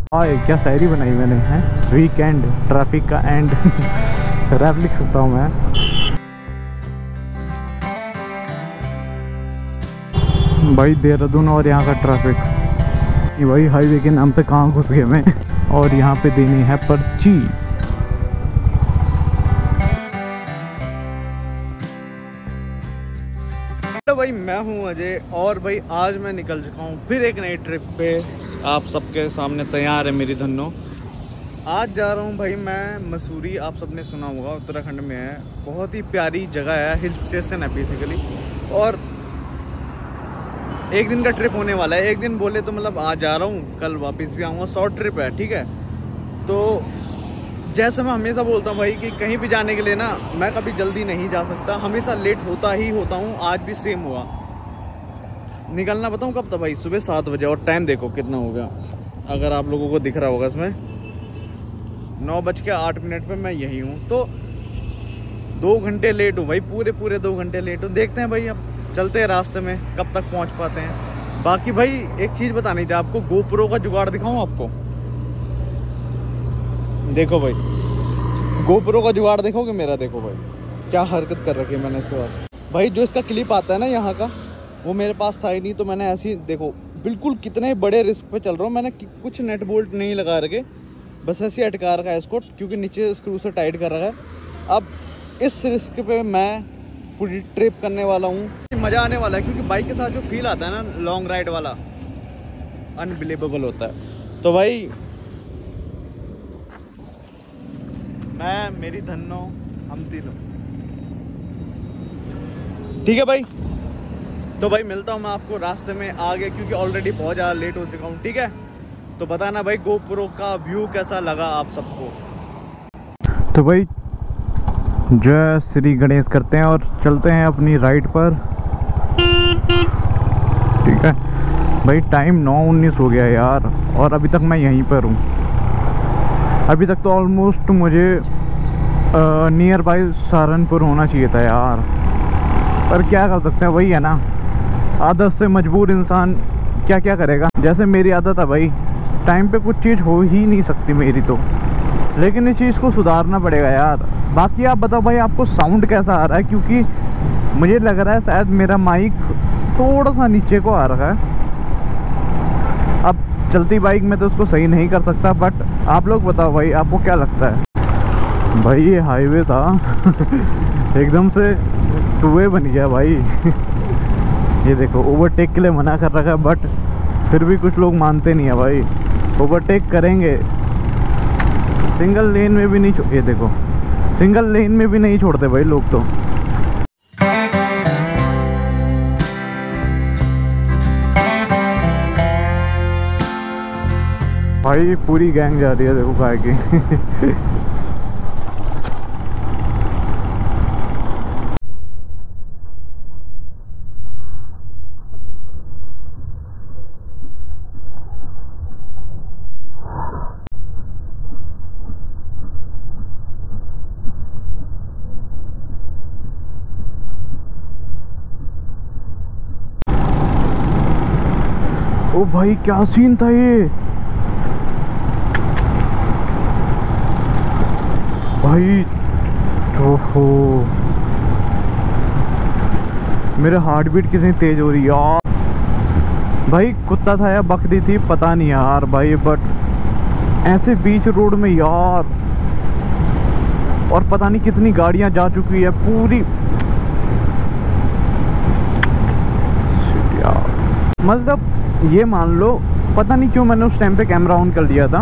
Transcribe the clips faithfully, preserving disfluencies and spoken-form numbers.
हाँ क्या शायरी बनाई मैंने है, वीकेंड ट्रैफिक का एंड रैप लिख सकता हूँ मैं। भाई देहरादून और यहाँ का ट्रैफिक, ये भाई हाईवे के नाम पे कहाँ घुस गए मैं। और यहाँ पे देनी है पर्ची। तो भाई मैं हूँ अजय और भाई आज मैं निकल चुका हूँ फिर एक नई ट्रिप पे। आप सबके सामने तैयार है मेरी धन्नो। आज जा रहा हूँ भाई मैं मसूरी। आप सबने सुना होगा, उत्तराखंड में है, बहुत ही प्यारी जगह है, हिल स्टेशन है बेसिकली। और एक दिन का ट्रिप होने वाला है। एक दिन बोले तो मतलब आज जा रहा हूँ, कल वापस भी आऊँगा। शॉर्ट ट्रिप है, ठीक है। तो जैसे मैं हमेशा बोलता हूँ भाई कि कहीं भी जाने के लिए ना मैं कभी जल्दी नहीं जा सकता, हमेशा लेट होता ही होता हूँ। आज भी सेम हुआ। निकलना बताऊँ कब था भाई? सुबह सात बजे। और टाइम देखो कितना हो गया, अगर आप लोगों को दिख रहा होगा इसमें, नौ बज के आठ मिनट पर मैं यही हूँ। तो दो घंटे लेट हूँ भाई, पूरे पूरे दो घंटे लेट हूँ। देखते हैं भाई, अब चलते हैं रास्ते में, कब तक पहुँच पाते हैं। बाकी भाई एक चीज़ बतानी थी आपको, गोप्रो का जुगाड़ दिखाऊँ आपको? देखो भाई, गोप्रो का जुगाड़ देखोगे मेरा? देखो भाई क्या हरकत कर रखी है मैंने इसके बाद। भाई जो इसका क्लिप आता है ना यहाँ का, वो मेरे पास था ही नहीं, तो मैंने ऐसी देखो बिल्कुल कितने बड़े रिस्क पे चल रहा हूँ। मैंने कुछ नेट बोल्ट नहीं लगा रखे, बस ऐसे अटका रखा है इसको, क्योंकि नीचे स्क्रू से टाइट कर रखा है। अब इस रिस्क पे मैं पूरी ट्रिप करने वाला हूँ। मज़ा आने वाला है, क्योंकि बाइक के साथ जो फील आता है ना लॉन्ग राइड वाला, अनबिलीवेबल होता है। तो भाई मैं, मेरी धन्नो, हम तीनों, ठीक है भाई। तो भाई मिलता हूँ मैं आपको रास्ते में आगे, क्योंकि ऑलरेडी बहुत ज़्यादा लेट हो चुका हूँ, ठीक है। तो बताना भाई गोप्रो का व्यू कैसा लगा आप सबको। तो भाई जय श्री गणेश करते हैं और चलते हैं अपनी राइड पर, ठीक है भाई। टाइम नौ उन्नीस हो गया यार, और अभी तक मैं यहीं पर हूँ। अभी तक तो ऑलमोस्ट मुझे नियर बाई सहारनपुर होना चाहिए था यार, पर क्या कर सकते हैं, वही है ना, आदत से मजबूर इंसान क्या क्या करेगा। जैसे मेरी आदत है भाई, टाइम पे कुछ चीज़ हो ही नहीं सकती मेरी तो, लेकिन इस चीज़ को सुधारना पड़ेगा यार। बाकी आप बताओ भाई, आपको साउंड कैसा आ रहा है? क्योंकि मुझे लग रहा है शायद मेरा माइक थोड़ा सा नीचे को आ रहा है। अब चलती बाइक में तो उसको सही नहीं कर सकता, बट आप लोग बताओ भाई, आपको क्या लगता है? भाई ये हाईवे था एकदम से टू वे बन गया भाई ये देखो ओवरटेक के लिए मना कर रखा है, बट फिर भी कुछ लोग मानते नहीं है भाई। ओवरटेक करेंगे, सिंगल लेन में भी नहीं, ये देखो सिंगल लेन में भी नहीं छोड़ते भाई लोग तो। भाई पूरी गैंग जा रही है देखो काय की ओ भाई क्या सीन था ये भाई। ओहो मेरे हार्ट बीट कितनी तेज हो रही है यार। भाई कुत्ता था या बकरी थी पता नहीं यार भाई, बट ऐसे बीच रोड में यार, और पता नहीं कितनी गाड़ियां जा चुकी है पूरी यार। मतलब ये मान लो, पता नहीं क्यों मैंने उस टाइम पे कैमरा ऑन कर दिया था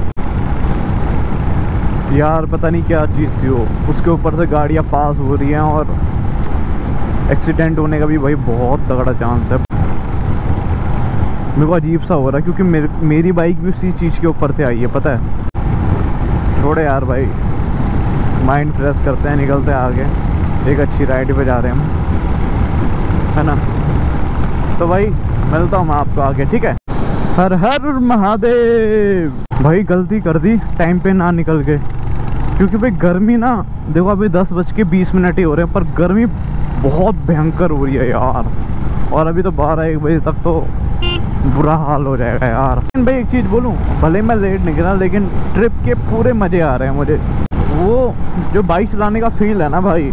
यार, पता नहीं क्या चीज़ थी वो। उसके ऊपर से गाड़ियाँ पास हो रही हैं और एक्सीडेंट होने का भी भाई बहुत तगड़ा चांस है। मेरे को अजीब सा हो रहा है, क्योंकि मेरे मेरी बाइक भी उसी चीज़ के ऊपर से आई है, पता है। छोड़े यार भाई, माइंड फ्रेश करते हैं, निकलते हैं आगे। एक अच्छी राइड पे जा रहे हैं हम, है ना। तो भाई मिलता हूँ मैं आपको आगे, ठीक है। हर हर महादेव। भाई गलती कर दी टाइम पे ना निकल के, क्योंकि भाई गर्मी ना, देखो अभी दस बज के बीस मिनट ही हो रहे हैं, पर गर्मी बहुत भयंकर हो रही है यार। और अभी तो बारह एक बजे तक तो बुरा हाल हो जाएगा यार। लेकिन भाई एक चीज़ बोलूँ, भले मैं लेट निकला लेकिन ट्रिप के पूरे मज़े आ रहे हैं मुझे। वो जो बाइक चलाने का फील है ना भाई,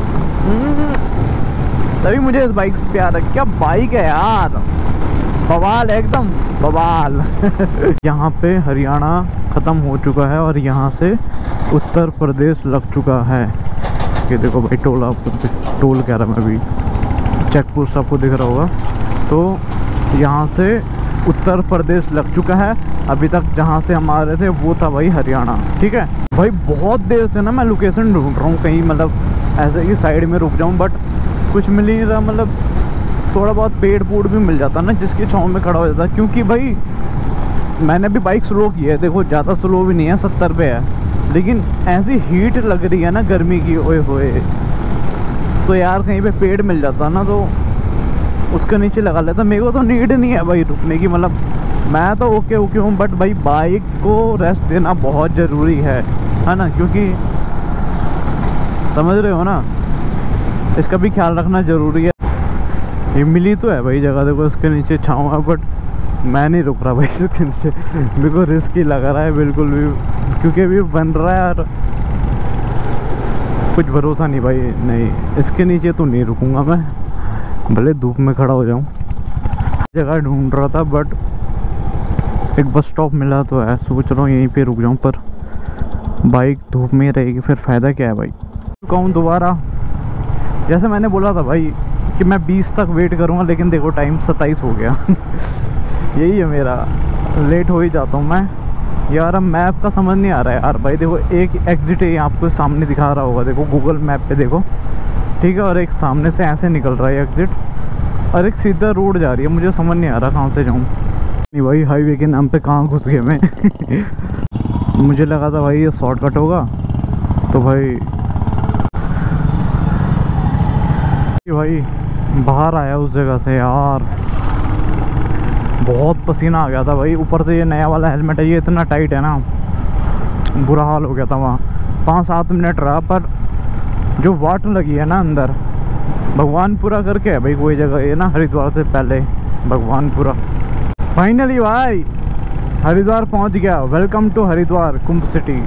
तभी मुझे इस बाइक से प्यार है। क्या बाइक है यार, बवाल है एकदम बवाल। यहाँ पे हरियाणा ख़त्म हो चुका है और यहाँ से उत्तर प्रदेश लग चुका है। ये देखो भाई टोल, आपको टोल कह रहा मैं अभी, चेक पोस्ट आपको दिख रहा होगा। तो यहाँ से उत्तर प्रदेश लग चुका है। अभी तक जहाँ से हम आ रहे थे वो था भाई हरियाणा, ठीक है भाई। बहुत देर से ना मैं लोकेशन ढूंढ रहा हूँ कहीं, मतलब ऐसे ही साइड में रुक जाऊँ, बट कुछ मिल ही नहीं रहा। मतलब थोड़ा बहुत पेड़ पूड़ भी मिल जाता ना जिसकी छाँव में खड़ा हो जाता, क्योंकि भाई मैंने भी बाइक स्लो की है। देखो ज़्यादा स्लो भी नहीं है, सत्तर पे है, लेकिन ऐसी हीट लग रही है ना गर्मी की, ओए होए। तो यार कहीं पे पेड़ मिल जाता ना तो उसके नीचे लगा लेता। मेरे को तो नीड नहीं है भाई रुकने की, मतलब मैं तो ओके ओके हूँ, बट भाई बाइक को रेस्ट देना बहुत ज़रूरी है है ना, क्योंकि समझ रहे हो ना, इसका भी ख्याल रखना ज़रूरी है। ये मिली तो है भाई जगह, देखो इसके नीचे छाँव है, बट मैं नहीं रुक रहा भाई इसके नीचे। मेरे को रिस्क ही लग रहा है बिल्कुल भी, क्योंकि अभी बन रहा है यार, कुछ भरोसा नहीं भाई। नहीं, इसके नीचे तो नहीं रुकूंगा मैं, भले धूप में खड़ा हो जाऊं। जगह ढूंढ रहा था बट एक बस स्टॉप मिला तो है, सोच रहा हूँ यहीं पे रुक जाऊं, पर बाइक धूप में रहेगी फिर फ़ायदा क्या है भाई। रुका हूँ दोबारा। जैसे मैंने बोला था भाई कि मैं बीस तक वेट करूँगा, लेकिन देखो टाइम सत्ताईस हो गया। यही है मेरा, लेट हो ही जाता हूँ मैं यार। अब मैप का समझ नहीं आ रहा है यार भाई। देखो एक एग्जिट है आपको सामने दिखा रहा होगा, देखो गूगल मैप पे देखो, ठीक है। और एक सामने से ऐसे निकल रहा है एग्जिट, और एक सीधा रोड जा रही है। मुझे समझ नहीं आ रहा कहाँ से जाऊँ। नहीं भाई हाईवे के नाम पे कहाँ घुस गए मैं। मुझे लगा था भाई ये शॉर्टकट होगा, तो भाई भाई बाहर आया उस जगह से यार। बहुत पसीना आ गया था भाई, ऊपर से ये नया वाला हेलमेट है, ये इतना टाइट है ना, बुरा हाल हो गया था वहाँ। पाँच सात मिनट रहा, पर जो वाट लगी है ना अंदर, भगवानपुरा करके है भाई कोई जगह, ये ना हरिद्वार से पहले भगवानपुरा। फाइनली भाई हरिद्वार पहुँच गया। Welcome to Haridwar Kumbh city.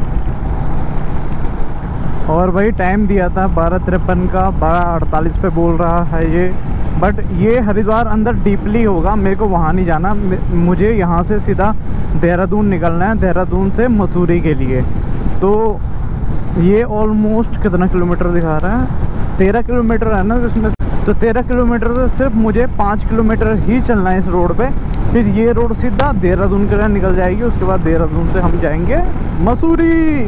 और भाई टाइम दिया था बारह तिरपन का, बारह अड़तालीस पे बोल रहा है ये, बट ये हरिद्वार अंदर डीपली होगा, मेरे को वहाँ नहीं जाना। मुझे यहाँ से सीधा देहरादून निकलना है, देहरादून से मसूरी के लिए। तो ये ऑलमोस्ट कितना किलोमीटर दिखा रहा है, तेरह किलोमीटर है ना इसमें। तो तेरह किलोमीटर से सिर्फ मुझे पाँच किलोमीटर ही चलना है इस रोड पे, फिर ये रोड सीधा देहरादून के लिए निकल जाएगी। उसके बाद देहरादून से हम जाएंगे मसूरी।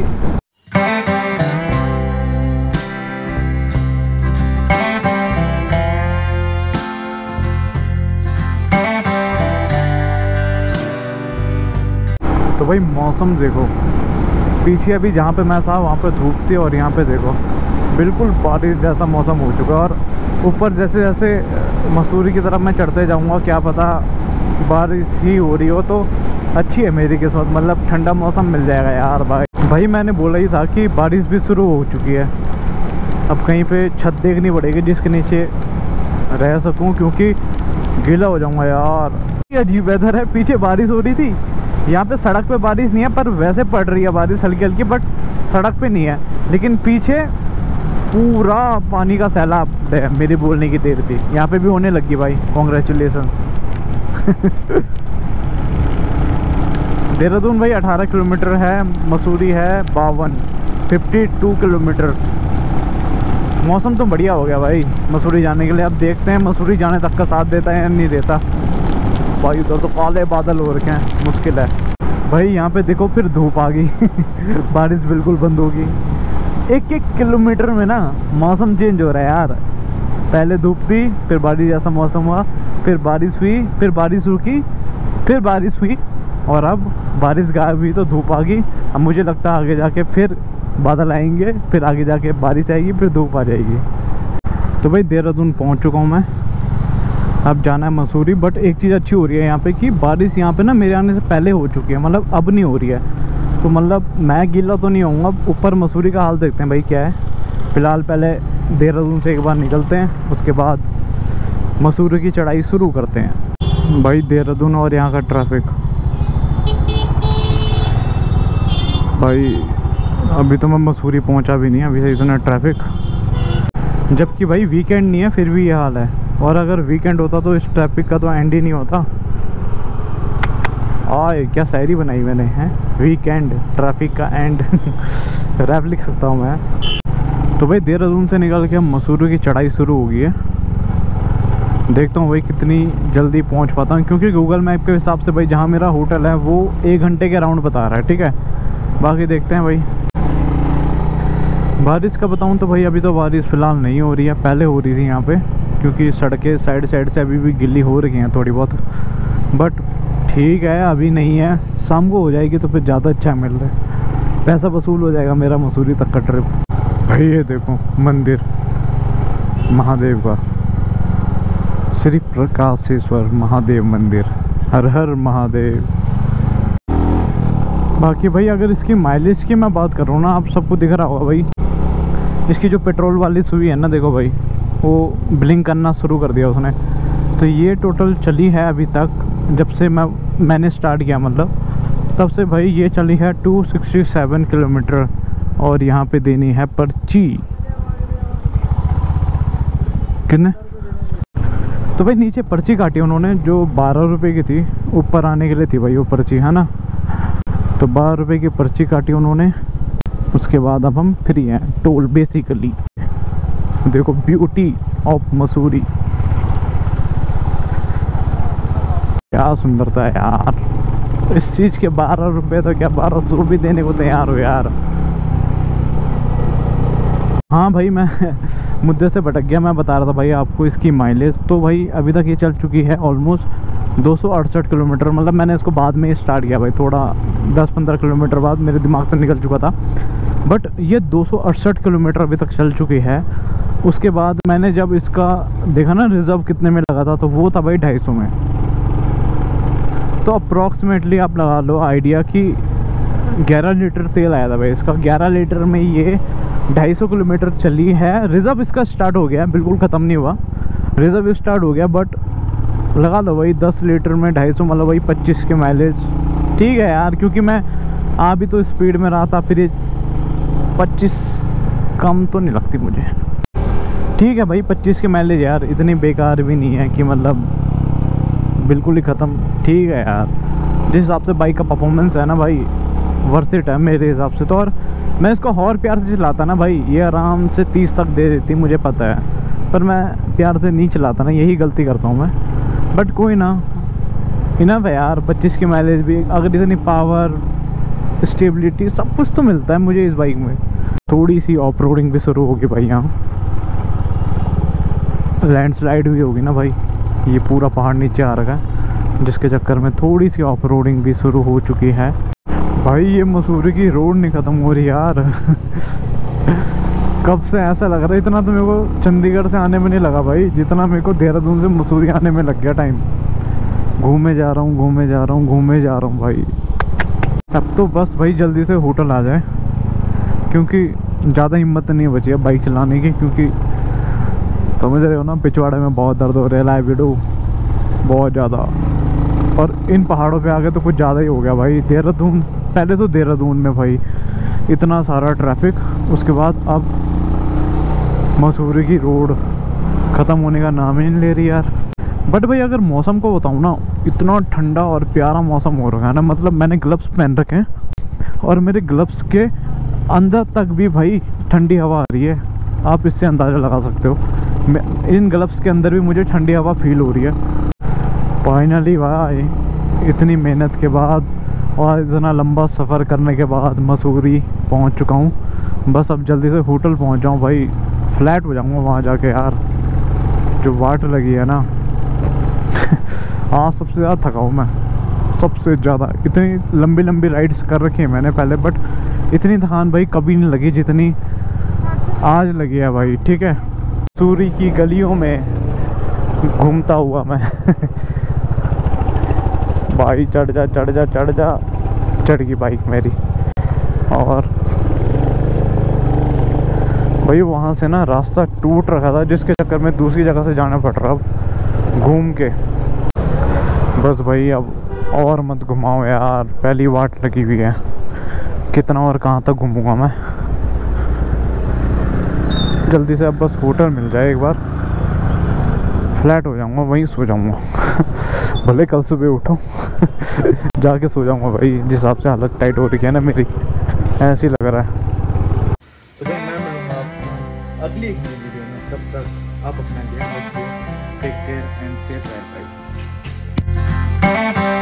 तो भाई मौसम देखो, पीछे अभी जहाँ पे मैं था वहाँ पे धूप थी, और यहाँ पे देखो बिल्कुल बारिश जैसा मौसम हो चुका है। और ऊपर जैसे जैसे मसूरी की तरफ मैं चढ़ते जाऊँगा, क्या पता बारिश ही हो रही हो, तो अच्छी है मेरी किस्मत, मतलब ठंडा मौसम मिल जाएगा यार भाई। भाई मैंने बोला ही था कि बारिश भी शुरू हो चुकी है। अब कहीं पे छत देखनी पड़ेगी जिसके नीचे रह सकूँ, क्योंकि गीला हो जाऊँगा यार। अजीब वेदर है, पीछे बारिश हो रही थी, यहाँ पे सड़क पे बारिश नहीं है, पर वैसे पड़ रही है बारिश हल्की हल्की, बट सड़क पे नहीं है। लेकिन पीछे पूरा पानी का सैलाब है। मेरी बोलने की देर थी, यहाँ पे भी होने लगी भाई। कॉन्ग्रेचुलेसन्स। देहरादून भाई अठारह किलोमीटर है, मसूरी है बावन, बावन किलोमीटर। मौसम तो बढ़िया हो गया भाई मसूरी जाने के लिए। अब देखते हैं मसूरी जाने तक का साथ देता है या नहीं देता भाई। उधर तो काले बादल हो रखे हैं, मुश्किल है भाई। यहाँ पे देखो फिर धूप आ गई। बारिश बिल्कुल बंद होगी। एक एक किलोमीटर में ना मौसम चेंज हो रहा है यार। पहले धूप थी, फिर बारिश जैसा मौसम हुआ, फिर बारिश हुई, फिर बारिश रुकी, फिर बारिश हुई, और अब बारिश गायब हुई तो धूप आ गई। अब मुझे लगता है आगे जाके फिर बादल आएंगे, फिर आगे जाके बारिश आएगी, फिर धूप आ जाएगी। तो भाई देहरादून पहुँच चुका हूँ मैं, अब जाना है मसूरी। बट एक चीज़ अच्छी हो रही है यहाँ पे कि बारिश यहाँ पे ना मेरे आने से पहले हो चुकी है, मतलब अब नहीं हो रही है। तो मतलब मैं गीला तो नहीं होऊंगा। ऊपर मसूरी का हाल देखते हैं भाई क्या है। फ़िलहाल पहले देहरादून से एक बार निकलते हैं, उसके बाद मसूरी की चढ़ाई शुरू करते हैं। भाई देहरादून और यहाँ का ट्रैफिक भाई, अभी तो मैं मसूरी पहुँचा भी नहीं, अभी से इतना ट्रैफिक। जबकि भाई वीकेंड नहीं है फिर भी ये हाल है, और अगर वीकेंड होता तो इस ट्रैफिक का तो एंड ही नहीं होता। आए क्या शायरी बनाई मैंने, हैं वीकेंड ट्रैफिक का एंड रैप लिख सकता हूँ मैं। तो भाई देहरादून से निकल के हम मसूरी की चढ़ाई शुरू हो गई है। देखता हूँ भाई कितनी जल्दी पहुँच पाता हूँ, क्योंकि गूगल मैप के हिसाब से भाई जहाँ मेरा होटल है वो एक घंटे के राउंड बता रहा है, ठीक है। बाकी देखते हैं भाई। बारिश का बताऊँ तो भाई अभी तो बारिश फ़िलहाल नहीं हो रही है, पहले हो रही थी यहाँ पे, क्योंकि सड़कें साइड साइड से अभी भी गिल्ली हो रही हैं थोड़ी बहुत। बट ठीक है अभी नहीं है, शाम को हो जाएगी तो फिर ज़्यादा अच्छा मिल रहा है, पैसा वसूल हो जाएगा मेरा मसूरी तक का ट्रिप। भाई ये देखो मंदिर महादेव का, श्री प्रकाशेश्वर महादेव मंदिर, हर हर महादेव। बाकी भाई अगर इसकी माइलेज की मैं बात करूँ ना, आप सबको दिख रहा होगा भाई, इसकी जो पेट्रोल वाली सुई है ना, देखो भाई वो ब्लिंक करना शुरू कर दिया उसने। तो ये टोटल चली है अभी तक, जब से मैं मैंने स्टार्ट किया मतलब तब से भाई ये चली है दो सौ सड़सठ किलोमीटर, और यहाँ पे देनी है पर्ची कितने। तो भाई नीचे पर्ची काटी उन्होंने जो बारह रुपए की थी, ऊपर आने के लिए थी भाई वो पर्ची, है ना। तो बारह रुपए की पर्ची काटी उन्होंने, उसके बाद अब हम फ्री हैं टोल बेसिकली। देखो ब्यूटी ऑफ मसूरी, क्या सुंदरता है यार। इस चीज़ के बारह रुपए तो क्या बारह सौ भी देने को तैयार हो यार। हाँ भाई मैं मुद्दे से भटक गया, मैं बता रहा था भाई आपको इसकी माइलेज। तो भाई अभी तक ये चल चुकी है ऑलमोस्ट दो सौ अड़सठ किलोमीटर, मतलब मैंने इसको बाद में स्टार्ट किया भाई, थोड़ा दस पंद्रह किलोमीटर बाद मेरे दिमाग से निकल चुका था। बट ये दो सौ अड़सठ किलोमीटर अभी तक चल चुकी है। उसके बाद मैंने जब इसका देखा ना रिज़र्व कितने में लगा था, तो वो था भाई ढाई सौ में। तो अप्रॉक्सीमेटली आप लगा लो आइडिया कि ग्यारह लीटर तेल आया था भाई इसका। ग्यारह लीटर में ये ढाई सौ किलोमीटर चली है। रिज़र्व इसका स्टार्ट हो गया, बिल्कुल ख़त्म नहीं हुआ, रिज़र्व स्टार्ट हो गया। बट लगा लो भाई दस लीटर में ढाई सौ, मतलब भाई पच्चीस के माइलेज। ठीक है यार, क्योंकि मैं आ भी तो स्पीड में रहा था, फिर ये पच्चीस कम तो नहीं लगती मुझे। ठीक है भाई पच्चीस के माइलेज यार इतनी बेकार भी नहीं है कि मतलब बिल्कुल ही ख़त्म। ठीक है यार, जिस हिसाब से बाइक का परफॉर्मेंस है ना भाई, वर्थ इट है मेरे हिसाब से तो। और मैं इसको और प्यार से चलाता ना भाई, ये आराम से तीस तक दे देती, मुझे पता है, पर मैं प्यार से नहीं चलाता ना, यही गलती करता हूँ मैं। बट कोई ना, इनफ है यार पच्चीस की माइलेज भी। अगर इतनी पावर, स्टेबिलिटी, सब कुछ तो मिलता है मुझे इस बाइक में। थोड़ी सी ऑफ रोडिंग भी शुरू होगी भाई, यहाँ लैंडस्लाइड भी होगी ना भाई, ये पूरा पहाड़ नीचे आ रखा है, जिसके चक्कर में थोड़ी सी ऑफ रोडिंग भी शुरू हो चुकी है। भाई ये मसूरी की रोड नहीं ख़त्म हो रही यार कब से ऐसा लग रहा है, इतना तो मेरे को चंडीगढ़ से आने में नहीं लगा भाई, जितना मेरे को देहरादून से मसूरी आने में लग गया टाइम। घूमे जा रहा हूँ घूमे जा रहा हूँ घूमे जा रहा हूँ भाई। अब तो बस भाई जल्दी से होटल आ जाए, क्योंकि ज़्यादा हिम्मत नहीं बची है बाइक चलाने की, क्योंकि समझ रहे हो ना पिछवाड़े में बहुत दर्द हो रहा है, लाइव वीडियो बहुत ज़्यादा। और इन पहाड़ों पे आके तो कुछ ज़्यादा ही हो गया भाई। देहरादून, पहले तो देहरादून में भाई इतना सारा ट्रैफिक, उसके बाद अब मसूरी की रोड ख़त्म होने का नाम ही नहीं ले रही यार। बट भाई अगर मौसम को बताऊँ ना, इतना ठंडा और प्यारा मौसम हो रहा है ना, मतलब मैंने ग्लव्स पहन रखे हैं और मेरे ग्लव्स के अंदर तक भी भाई ठंडी हवा आ रही है। आप इससे अंदाज़ा लगा सकते हो, इन ग्लव्स के अंदर भी मुझे ठंडी हवा फील हो रही है। फाइनली भाई इतनी मेहनत के बाद और इतना लंबा सफ़र करने के बाद मसूरी पहुंच चुका हूं। बस अब जल्दी से होटल पहुंच जाऊं भाई, फ्लैट हो जाऊंगा वहां जाके यार। जो वाट लगी है ना आज सबसे ज़्यादा थका हूँ मैं, सबसे ज़्यादा। इतनी लंबी लंबी राइड्स कर रखी है मैंने पहले, बट इतनी थकान भाई कभी नहीं लगी जितनी आज लगी है भाई। ठीक है, मसूरी की गलियों में घूमता हुआ मैं भाई चढ़ जा चढ़ जा चढ़ जा चढ़ गई बाइक मेरी। और भाई वहाँ से ना रास्ता टूट रखा था, जिसके चक्कर में दूसरी जगह से जाना पड़ रहा अब घूम के। बस भाई अब और मत घुमाओ यार, पहली वाट लगी हुई है, कितना और कहाँ तक घूमूंगा मैं। जल्दी से अब बस होटल मिल जाए एक बार, फ्लैट हो जाऊंगा, वहीं सो जाऊंगा भले कल सुबह उठूं जाके सो जाऊंगा भाई, जिस हिसाब से हालत टाइट हो रही है ना मेरी, ऐसे ही लग रहा है। तो भाई मैं मिलूंगा आपको अगली एक वीडियो में, तब तक आप अपना ध्यान रखिए, take care and safe life.